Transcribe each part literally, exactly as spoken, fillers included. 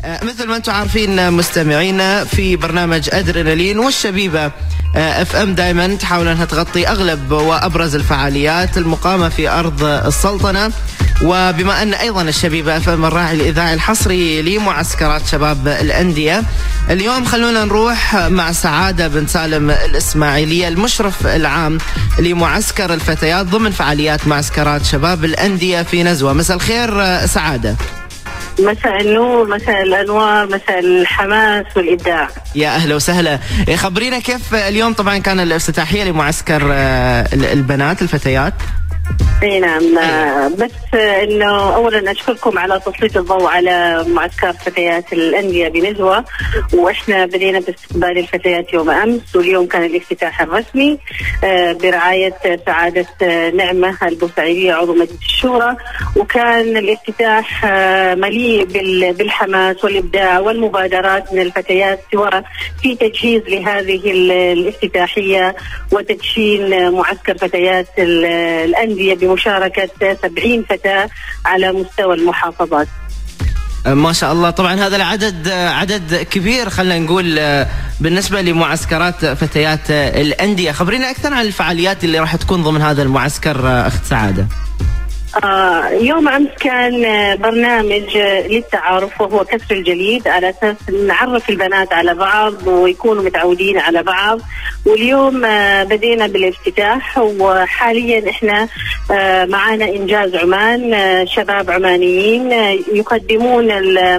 مثل ما انتم عارفين مستمعينا، في برنامج أدرينالين والشبيبة اف ام دائما تحاول انها تغطي اغلب وابرز الفعاليات المقامة في ارض السلطنة. وبما ان ايضا الشبيبة اف ام الراعي الاذاعي الحصري لمعسكرات شباب الاندية، اليوم خلونا نروح مع سعادة بن سالم الاسماعيلية المشرف العام لمعسكر الفتيات ضمن فعاليات معسكرات شباب الاندية في نزوة. مساء الخير سعادة. مساء النور، مساء الأنوار، مساء الحماس والإبداع. يا أهلا وسهلا. خبرينا كيف اليوم، طبعا كان الافتتاحية لمعسكر البنات الفتيات. اي نعم، بس انه اولا اشكركم على تسليط الضوء على معسكر فتيات الانديه بنزوه، واحنا بدينا باستقبال الفتيات يوم امس، واليوم كان الافتتاح الرسمي برعايه سعاده نعمه البوسعيديه عضو مجلس الشورى، وكان الافتتاح مليء بالحماس والابداع والمبادرات من الفتيات، سواء في تجهيز لهذه الافتتاحيه وتدشين معسكر فتيات الانديه بمشاركة سبعين فتاة على مستوى المحافظات. ما شاء الله. طبعا هذا العدد عدد كبير، خلينا نقول بالنسبة لمعسكرات فتيات الأندية. خبرينا أكثر عن الفعاليات اللي راح تكون ضمن هذا المعسكر أخت سعادة. آه يوم أمس كان برنامج للتعارف وهو كسر الجليد، على أساس نعرف البنات على بعض ويكونوا متعودين على بعض. واليوم آه بدينا بالافتتاح، وحاليا احنا آه معانا إنجاز عمان، آه شباب عمانيين آه يقدمون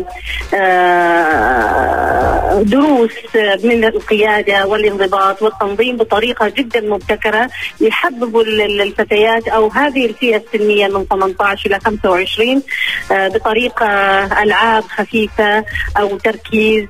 آه دروس من القيادة والانضباط والتنظيم بطريقة جدا مبتكرة، يحببوا الفتيات أو هذه الفئة السنية من ثمانية عشر إلى خمسة وعشرين بطريقة ألعاب خفيفة أو تركيز.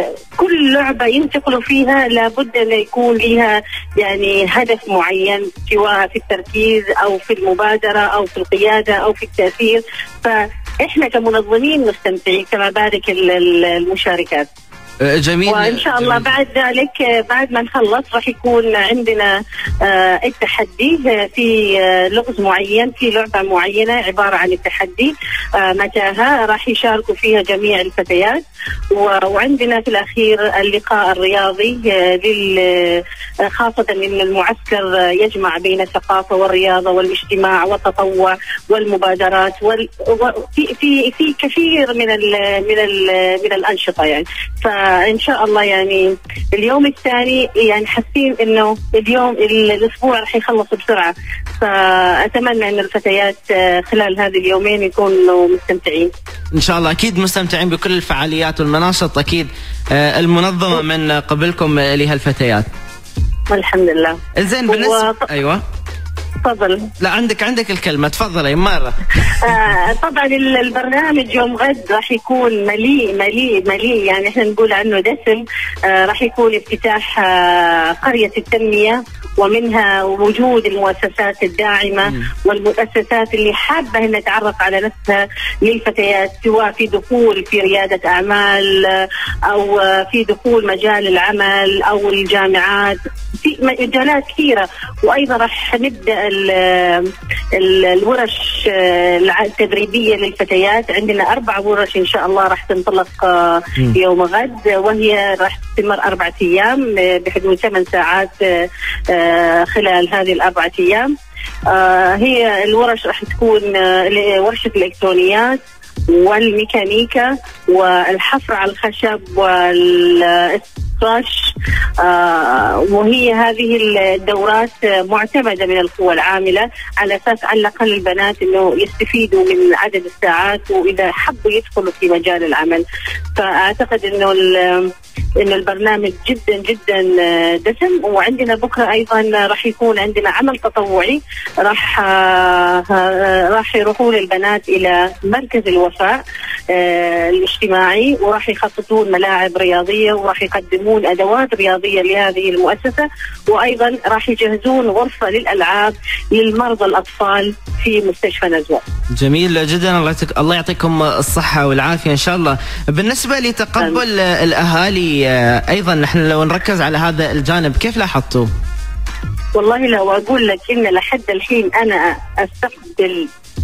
كل لعبة ينتقلوا فيها لابد أن يكون لها يعني هدف معين، سواء في التركيز أو في المبادرة أو في القيادة أو في التأثير. فإحنا كمنظمين مستمتعين، كما بارك المشاركات. جميل. وإن شاء الله جميل. بعد ذلك بعد ما نخلص راح يكون عندنا آه التحدي في آه لغز معين، في لعبة معينة عبارة عن التحدي آه متاهة راح يشاركوا فيها جميع الفتيات. وعندنا في الأخير اللقاء الرياضي آه خاصة أن المعسكر يجمع بين الثقافة والرياضة والاجتماع والتطوع والمبادرات وفي في في كثير من ال من ال من الأنشطة يعني. فإن شاء الله يعني اليوم الثاني يعني حاسين إنه اليوم الأسبوع راح يخلص بسرعة، فأتمنى إن الفتيات خلال هذه اليومين يكونوا مستمتعين. إن شاء الله أكيد مستمتعين بكل الفعاليات والمناشط أكيد المنظمة من قبلكم لهالفتيات. الحمد لله. زين بالنسبة وط... أيوة تفضل. لا عندك عندك الكلمة، تفضلي مرة. آه طبعا البرنامج يوم غد راح يكون مليء مليء مليء، يعني احنا نقول عنه دسم. آه راح يكون افتتاح آه قرية التنمية، ومنها وجود المؤسسات الداعمة م. والمؤسسات اللي حابة انها تعرف على نفسها للفتيات، سواء في دخول في ريادة أعمال أو في دخول مجال العمل أو الجامعات، في مجالات كثيرة. وأيضا راح نبدأ ال ال الورش التدريبية للفتيات. عندنا أربع ورش إن شاء الله راح تنطلق يوم غد، وهي راح تستمر أربعة أيام بحدود ثمان ساعات خلال هذه الأربعة أيام. هي الورش راح تكون ورشة الإلكترونيات والميكانيكا والحفر على الخشب والإسقاش. آه وهي هذه الدورات معتمدة من القوى العاملة، على أساس على الأقل البنات إنه يستفيدوا من عدد الساعات، وإذا حبوا يدخلوا في مجال العمل. فأعتقد إنه إنه البرنامج جدا جدا دسم. وعندنا بكرة أيضا راح يكون عندنا عمل تطوعي، راح راح يروحون البنات إلى مركز الوفاء الاجتماعي، وراح يخططون ملاعب رياضية، وراح يقدمون أدوات رياضية لهذه المؤسسة، وأيضا راح يجهزون غرفة للألعاب للمرضى الأطفال في مستشفى نزوة. جميل جدا. الله يعطيك الله يعطيكم الصحة والعافية إن شاء الله. بالنسبة لتقبل أم. الأهالي أيضا، نحن لو نركز على هذا الجانب كيف لاحظتوا؟ والله لو أقول لك إن لحد الحين أنا أستقبل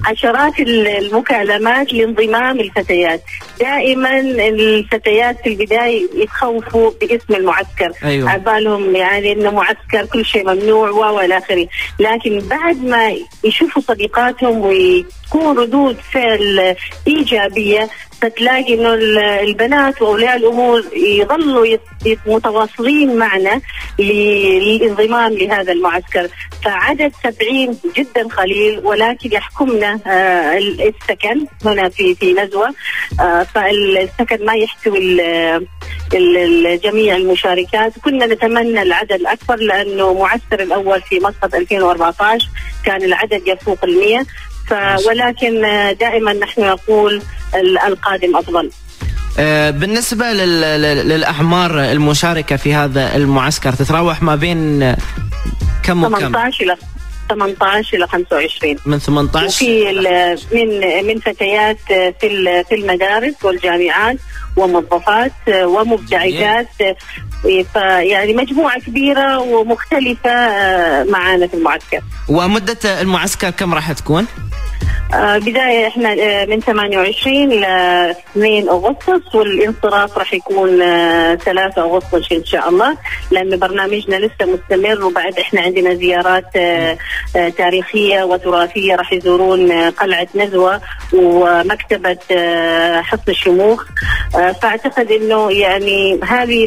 عشرات المكالمات لانضمام الفتيات. دائما الفتيات في البداية يتخوفوا باسم المعسكر، أيوة. عبالهم يعني انه معسكر كل شيء ممنوع والى اخره، لكن بعد ما يشوفوا صديقاتهم ويكون ردود فعل ايجابيه فتلاقي انه البنات واولياء الامور يظلوا متواصلين معنا للانضمام لهذا المعسكر. فعدد سبعين جدا قليل، ولكن يحكمنا السكن هنا في في نزوة، فالسكن ما يحتوي جميع المشاركات. كنا نتمنى العدد الأكبر لأنه معسكر الأول في مسقط ألفين وأربعة عشر كان العدد يفوق المئة، ولكن دائما نحن نقول القادم أفضل. بالنسبة للأعمار المشاركة في هذا المعسكر تتراوح ما بين كم وكم؟ ثمانية عشر إلى ثمانية عشر إلى خمسة وعشرين. من ثمانية عشر وفي من من فتيات في في المدارس والجامعات وموظفات ومبتعثات، فيعني مجموعة كبيرة ومختلفة معانا في المعسكر. ومدة المعسكر كم راح تكون؟ آه بداية احنا آه من ثمانية وعشرين ل اثنين أغسطس، والانصراف راح يكون آه ثلاثة أغسطس ان شاء الله، لأن برنامجنا لسه مستمر. وبعد احنا عندنا زيارات آه آه تاريخية وتراثية، راح يزورون آه قلعة نزوة ومكتبة آه حصن الشموخ. آه فاعتقد انه يعني هذه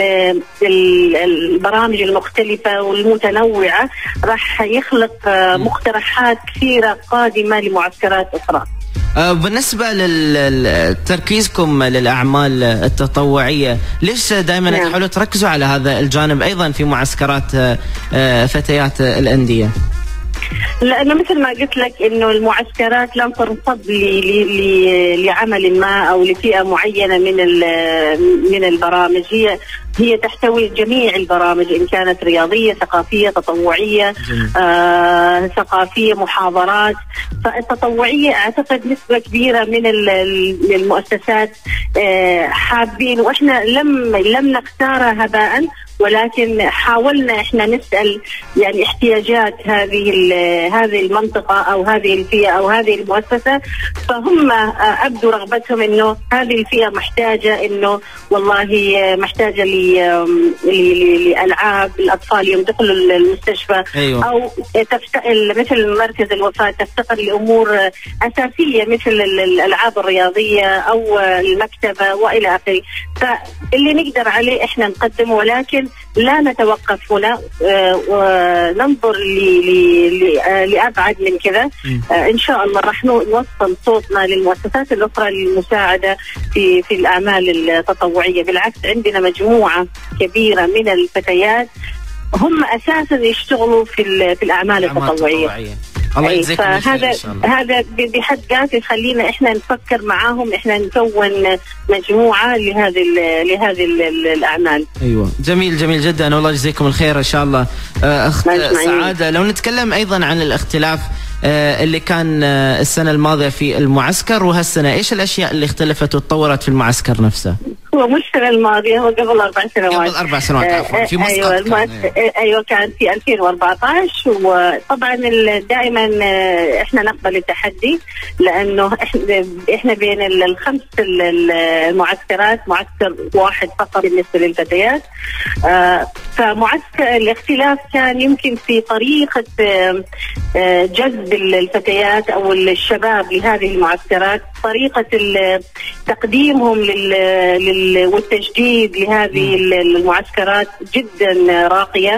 البرامج المختلفة والمتنوعة راح يخلق آه مقترحات كثيرة قادمة لمعسكرات أخرى. بالنسبة لتركيزكم للأعمال التطوعية، ليش دائما نعم. تحاولوا تركزوا على هذا الجانب أيضا في معسكرات فتيات الأندية؟ لأنه مثل ما قلت لك إنه المعسكرات لم تنصب لعمل ما أو لفئة معينة من من البرامج، هي هي تحتوي جميع البرامج، إن كانت رياضية، ثقافية، تطوعية، آه، ثقافية، محاضرات. فالتطوعية أعتقد نسبة كبيرة من المؤسسات آه حابين، وإحنا لم لم نختارها هباء، ولكن حاولنا احنا نسأل يعني احتياجات هذه هذه المنطقة او هذه الفئة او هذه المؤسسة، فهم ابدوا رغبتهم انه هذه الفئة محتاجة، انه والله محتاجة لألعاب الأطفال يوم دخلوا المستشفى. أيوة. او تفتقر مثل مركز الوفاة تفتقر لأمور أساسية مثل الألعاب الرياضية او المكتبة والى اخره. فاللي نقدر عليه احنا نقدمه، ولكن لا نتوقف هنا وننظر لأبعد من كذا. إن شاء الله راح نوصل صوتنا للمؤسسات الأخرى للمساعدة في في الأعمال التطوعية. بالعكس عندنا مجموعة كبيرة من الفتيات هم أساسا يشتغلوا في في الأعمال التطوعية. الله يجزيكم هذا هذا بحد ذاته يخلينا احنا نفكر معاهم، احنا نكون مجموعه لهذه لهذه الاعمال. ايوه جميل جميل جدا، والله يجزيكم الخير ان شاء الله. اخت سعاده، لو نتكلم ايضا عن الاختلاف اللي كان السنه الماضيه في المعسكر وهالسنه، ايش الاشياء اللي اختلفت وتطورت في المعسكر نفسه؟ هو مش السنه الماضيه، هو قبل اربع سنوات. قبل اربع سنوات عفوا في مسقط. ايوه كان ايوه كان في ألفين وأربعة عشر. وطبعا دائما احنا نقبل التحدي، لانه احنا احنا بين الخمس المعسكرات معسكر واحد فقط بالنسبه للفتيات. فمعسكر الاختلاف كان يمكن في طريقه جذب الفتيات او الشباب لهذه المعسكرات، طريقه تقديمهم لل والتجديد لهذه المعسكرات جدا راقيه.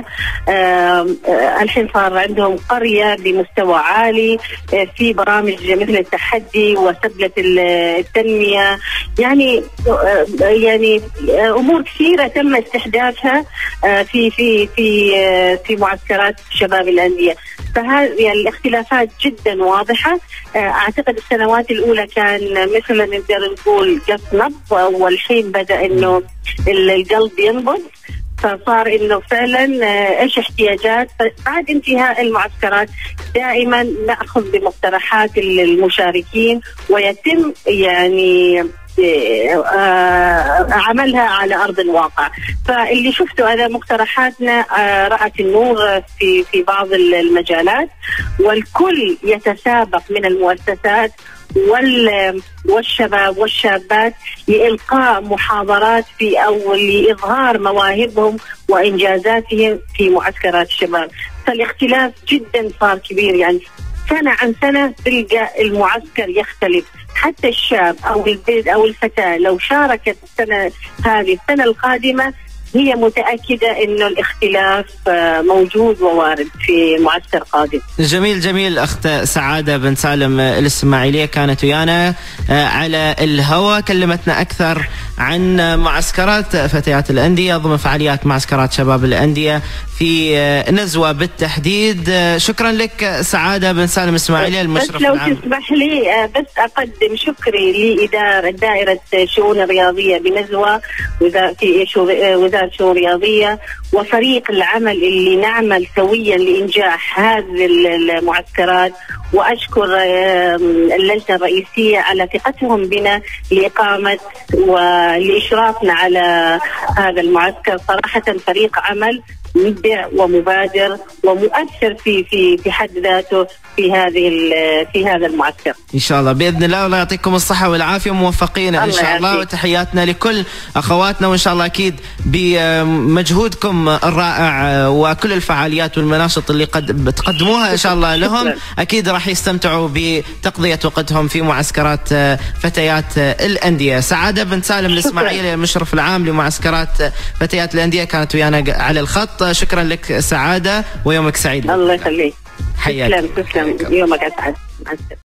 الحين صار عندهم قريه بمستوى عالي، في برامج مثل التحدي وسبله التنميه، يعني يعني امور كثيره تم استحداثها في في في في معسكرات شباب الانديه. فهذه يعني الاختلافات جدا واضحه. اعتقد السنوات الاولى كان مثلا نقدر نقول قص نبض، والحين بدا انه القلب ينبض، فصار انه فعلا ايش احتياجات. بعد انتهاء المعسكرات دائما ناخذ بمقترحات المشاركين، ويتم يعني عملها على أرض الواقع. فاللي شفته هذا مقترحاتنا رأت النور في في بعض المجالات، والكل يتسابق من المؤسسات والشباب والشابات لإلقاء محاضرات في أو لإظهار مواهبهم وإنجازاتهم في معسكرات الشباب. فالاختلاف جدا صار كبير، يعني سنة عن سنة تلقى المعسكر يختلف. حتى الشاب أو البنت أو الفتاة لو شاركت السنة هذه السنة القادمة هي متأكدة إنه الاختلاف موجود ووارد في معسكر قادم. جميل جميل. أخت سعادة بن سالم الإسماعيلية كانت ويانا على الهواء، كلمتنا أكثر عن معسكرات فتيات الأندية ضمن فعاليات معسكرات شباب الأندية في نزوة بالتحديد. شكرا لك سعادة بن سالم الإسماعيلية المشرف بس لو العام. تسمح لي بس أقدم شكري لإدارة دائرة الشؤون الرياضية بنزوة في وزارة الشؤون الرياضية وفريق العمل اللي نعمل سويا لإنجاح هذه المعسكرات، وأشكر اللجنة الرئيسية على ثقتهم بنا لإقامة ولإشرافنا على هذا المعسكر. صراحة فريق عمل مبدع ومبادر ومؤثر في في في حد ذاته في هذه في هذا المعسكر. ان شاء الله باذن الله، والله يعطيكم الصحه والعافيه، موفقين ان شاء الله. وتحياتنا لكل اخواتنا، وان شاء الله اكيد بمجهودكم الرائع وكل الفعاليات والمناشط اللي قد تقدموها ان شاء الله لهم، اكيد راح يستمتعوا بتقضيه وقتهم في معسكرات فتيات الانديه. سعاده بن سالم الاسماعيلي المشرف العام لمعسكرات فتيات الانديه كانت ويانا على الخط. شكرا لك سعاده ويومك سعيد. الله يخليك. حياك. تسلم تسلم، يومك اسعد.